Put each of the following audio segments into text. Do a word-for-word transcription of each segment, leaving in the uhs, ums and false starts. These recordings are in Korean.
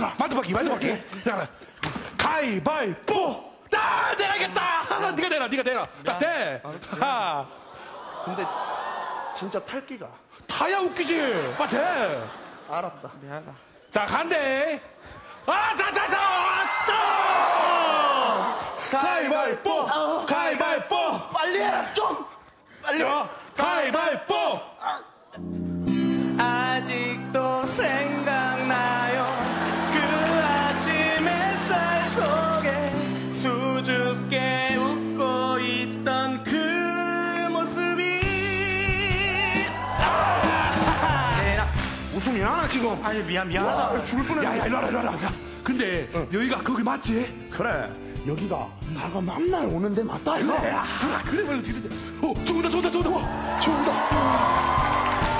말뚝박기가. 말뚝박기, 말뚝박기. 자, 가위바위보. 아, 내가 이겼다. 네가 내라, 네가 내라. 딱 돼. 하. 근데 진짜 탈기가. 타야 웃기지. 아, 돼. 알았다. 미안하다. 자, 간대. 아, 자, 자, 자, 자. 가위바위보. 가위바위보. 빨리 해라 좀. 빨리. 자, 가위바위보. 아직도 생각나요. 그 아침 햇살 속에 수줍게 웃고 있던 그 모습이. 에라. 웃음이 나나 지금. 아니 미안 미안하다. 죽을 뻔했네. 야, 야, 이리 와라, 이리 와라. 야, 근데 여기가 거기 맞지? 그래. 여기가 나가 만날 오는 데 맞다 이거. 그래, 야, 그래, 그래, 어떻게 돼? 어, 저거다, 저거다, 저거다. 와, 좋다.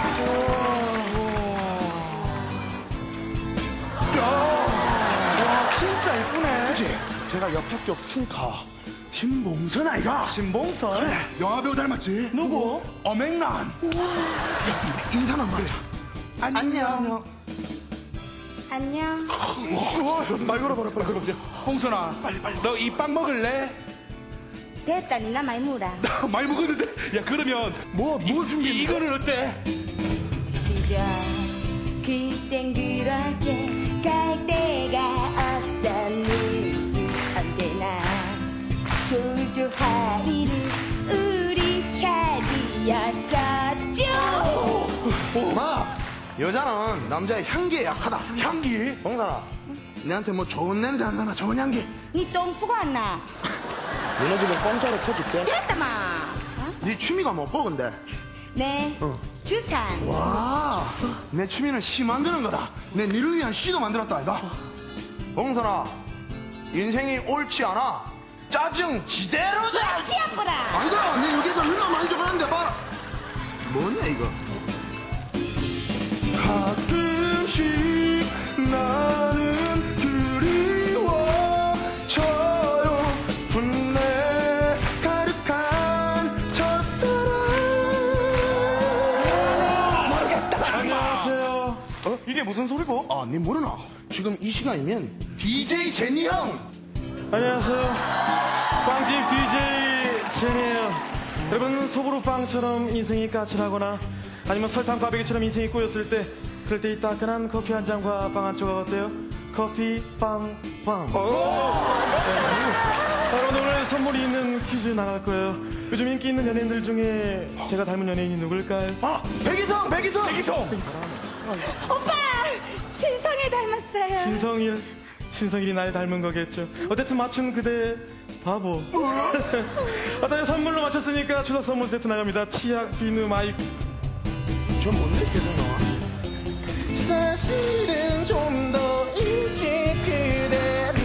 와 진짜 이쁘네. 그치? 제가 옆 학교 킹카 신봉선 아이가. 신봉선. 영화배우 닮았지? 누구? 어맹란. 인사만 말이야. 안녕. 안녕. 말 걸어봐라, 말 걸어봐. 홍선아, 너 이 빵 먹을래? 됐다, 니나 많이 물어. 나 많이 먹었는데. 야, 그러면 뭐, 뭘 준비해? 이, 이거는 어때? 시절 그땐 그렇게 갈 때가 없었는지 언제나 조조하이를 우리 차지였었죠. 마, 여자는 남자의 향기에 약하다. 향기? 봉선아, 내한테 뭐 좋은 냄새 안 나나? 좋은 향기. 니 똥 푸고 왔나? 너네 집에 공짜로 터줄게. 됐다 마. 어? 네 취미가 뭐고 근데? 네. 주산. 와, 내 취미는 시 만드는 거다. 내 니를 위한 시도 만들었다 아이가. 봉선아, 인생이 옳지 않아. 짜증 지대로다. 치아뿌라. 아니다, 내 여기가 얼마나 많이 적었는데 봐라. 뭐냐 이거? 가끔씩 나는 그리워져요. 분내 가득한 첫사랑. 모르겠다. 안녕하세요. 어? 이게 무슨 소리고? 아, 니 모르나? 지금 이 시간이면 디제이 제니 형. 안녕하세요. 빵집 디제이 제니예요. 여러분 속으로 빵처럼 인생이 까칠하거나 아니면 설탕 꽈배기처럼 인생이 꼬였을 때 그럴 때 이 따끈한 커피 한 잔과 빵 한 조각 어때요? 커피 빵 빵. 여러분 오늘 선물이 있는 퀴즈 나갈 거예요. 요즘 인기 있는 연예인들 중에 제가 닮은 연예인이 누굴까요? 아, 백이성, 백이성, 백이성. 오빠! 신성을 닮았어요. 신성일. 신성일이 날 닮은 거겠죠. 어쨌든 맞춘 그대 바보. 어떤 선물로 맞췄으니까 추석 선물 세트 나갑니다. 치약, 비누, 마이크. 저 뭔데 계속 나와? 사실은 좀 더 일찍 그대를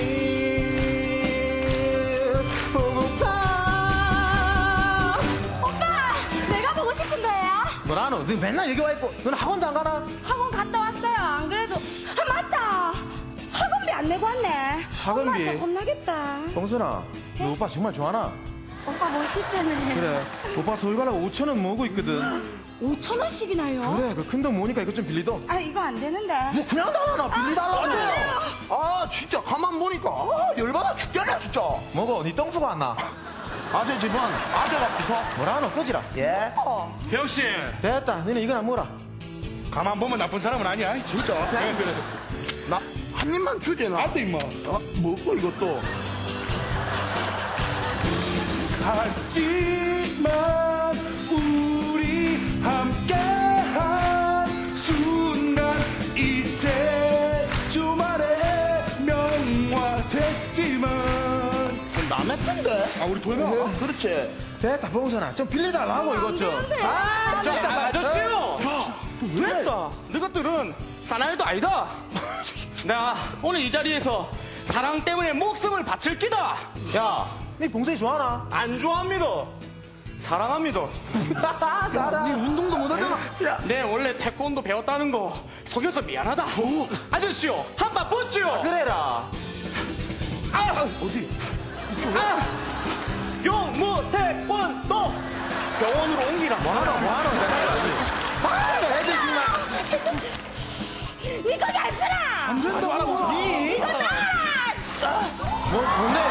보고파. 오빠! 내가 보고 싶은 거예요? 뭐라노? 너 맨날 여기 와 있고 너는 학원도 안 가나? 학원 갔다 왔어요. 안 그래도 아 맞다. 학원비 안 내고 왔네. 학원비? 엄마한테 혼나겠다. 봉순아, 너 오빠 정말 좋아하나? 오빠 멋있잖아요. 그래, 오빠 서울 가려고 오천 원 모으고 있거든. 오천 원씩이나요? 그래, 그 큰 돈 모으니까 이거 좀 빌리도. 아 이거 안 되는데. 뭐 그냥 달라나 빌리달라고. 아, 진짜 가만 보니까 아, 열받아 죽겠네 진짜. 뭐고, 니 똥 푸고 왔나? 아재 집은 아재가 부서. 뭐라노, 꺼지라. 예? 병신, 됐다, 너는 이건 안 먹어라. 가만 보면 나쁜 사람은 아니야. 진짜. 그래, 그래. 나 한 입만 주제 나. 안 돼, 임마. 아, 뭐고 이것도. 하지만 우리 함께한 순간 이제 주말에 명화됐지만. 남의 팬데? 아, 우리 돌가. 어, 그렇지. 됐다, 봉순아. 좀 빌리달라고, 이것 좀. 아, 진짜, 아저씨요. 왜? 너희들은 사나이도 아니다. 내가 오늘 이 자리에서 사랑 때문에 목숨을 바칠 기다. 야, 니 봉순이 좋아하나? 안 좋아합니다. 사랑합니다. 니 운동도 못하잖아. 내 원래 태권도 배웠다는 거 속여서 미안하다. 아저씨요, 한 번 붙지요. 그래라. 아, 어디? 아, 용무 태권도 병원으로 옮기라. 뭐하노, 뭐하노, 내가 해야지. 아, 애들 정말. 니 거기 안 쓰라. 안 된다고. 니 뭔데?